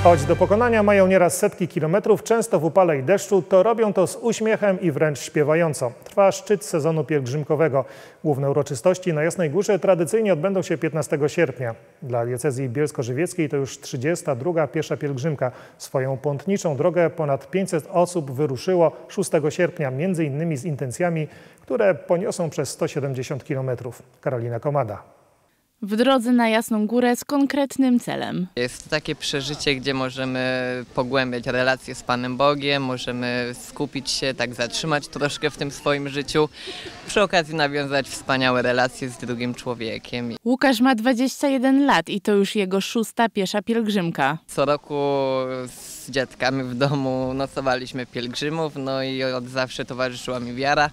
Choć do pokonania mają nieraz setki kilometrów, często w upale i deszczu, to robią to z uśmiechem i wręcz śpiewająco. Trwa szczyt sezonu pielgrzymkowego. Główne uroczystości na Jasnej Górze tradycyjnie odbędą się 15 sierpnia. Dla diecezji bielsko-żywieckiej to już 32. piesza pielgrzymka. Swoją pątniczą drogę ponad 500 osób wyruszyło 6 sierpnia, między innymi z intencjami, które poniosą przez 170 kilometrów. Karolina Komada. W drodze na Jasną Górę z konkretnym celem. Jest to takie przeżycie, gdzie możemy pogłębiać relacje z Panem Bogiem, możemy skupić się, tak zatrzymać troszkę w tym swoim życiu, przy okazji nawiązać wspaniałe relacje z drugim człowiekiem. Łukasz ma 21 lat i to już jego 6. piesza pielgrzymka. Co roku z dziadkami w domu nocowaliśmy pielgrzymów, no i od zawsze towarzyszyła mi wiara.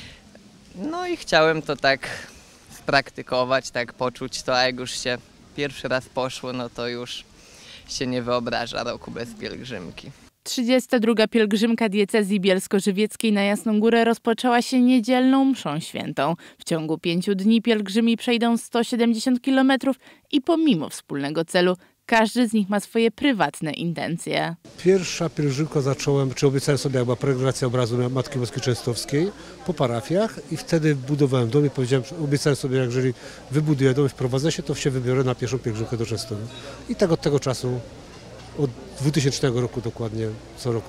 No i chciałem to tak praktykować, tak poczuć to, a jak już się pierwszy raz poszło, no to już się nie wyobraża roku bez pielgrzymki. 32. pielgrzymka diecezji bielsko-żywieckiej na Jasną Górę rozpoczęła się niedzielną mszą świętą. W ciągu 5 dni pielgrzymi przejdą 170 km i pomimo wspólnego celu każdy z nich ma swoje prywatne intencje. Pierwsza pielgrzymka zacząłem, czy obiecałem sobie, jak była peregrinacja obrazu Matki Boskiej Częstochowskiej po parafiach i wtedy budowałem dom i powiedziałem, obiecałem sobie, jak jeżeli wybuduję dom i wprowadzę się, to się wybiorę na pierwszą pielgrzymkę do Częstochowy. I tak od tego czasu, od 2000 roku dokładnie, co roku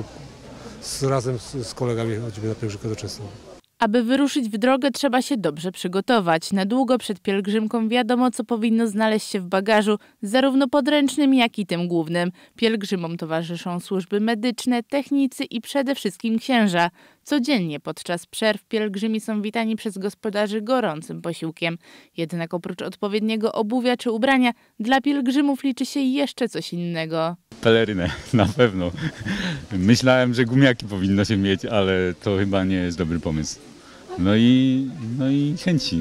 razem z kolegami chodzimy na pielgrzymkę do Częstochowy. Aby wyruszyć w drogę, trzeba się dobrze przygotować. Na długo przed pielgrzymką wiadomo, co powinno znaleźć się w bagażu, zarówno podręcznym, jak i tym głównym. Pielgrzymom towarzyszą służby medyczne, technicy i przede wszystkim księża. Codziennie podczas przerw pielgrzymi są witani przez gospodarzy gorącym posiłkiem. Jednak oprócz odpowiedniego obuwia czy ubrania, dla pielgrzymów liczy się jeszcze coś innego. Pelerynę, na pewno. Myślałem, że gumiaki powinno się mieć, ale to chyba nie jest dobry pomysł. No i chęci.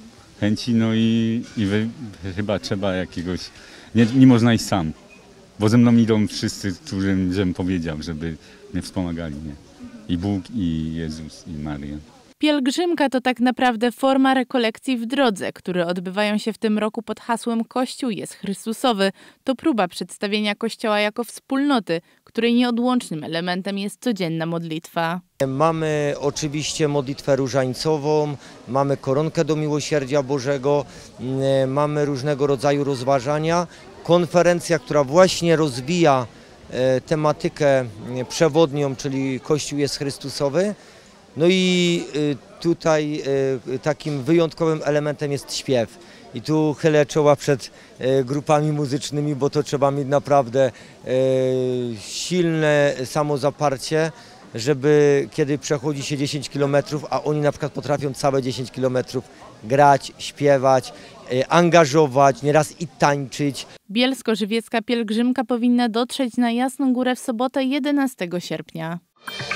No i chyba trzeba jakiegoś... Nie można iść sam, bo ze mną idą wszyscy, którym powiedział, żeby mnie wspomagali. Nie? I Bóg, i Jezus, i Maria. Pielgrzymka to tak naprawdę forma rekolekcji w drodze, które odbywają się w tym roku pod hasłem Kościół jest Chrystusowy. To próba przedstawienia Kościoła jako wspólnoty, której nieodłącznym elementem jest codzienna modlitwa. Mamy oczywiście modlitwę różańcową, mamy koronkę do miłosierdzia Bożego, mamy różnego rodzaju rozważania. Konferencja, która właśnie rozwija tematykę przewodnią, czyli Kościół jest Chrystusowy. No i tutaj takim wyjątkowym elementem jest śpiew. I tu chylę czoła przed grupami muzycznymi, bo to trzeba mieć naprawdę silne samozaparcie, żeby kiedy przechodzi się 10 km, a oni na przykład potrafią całe 10 km grać, śpiewać, angażować, nieraz i tańczyć. Bielsko-żywiecka pielgrzymka powinna dotrzeć na Jasną Górę w sobotę 11 sierpnia.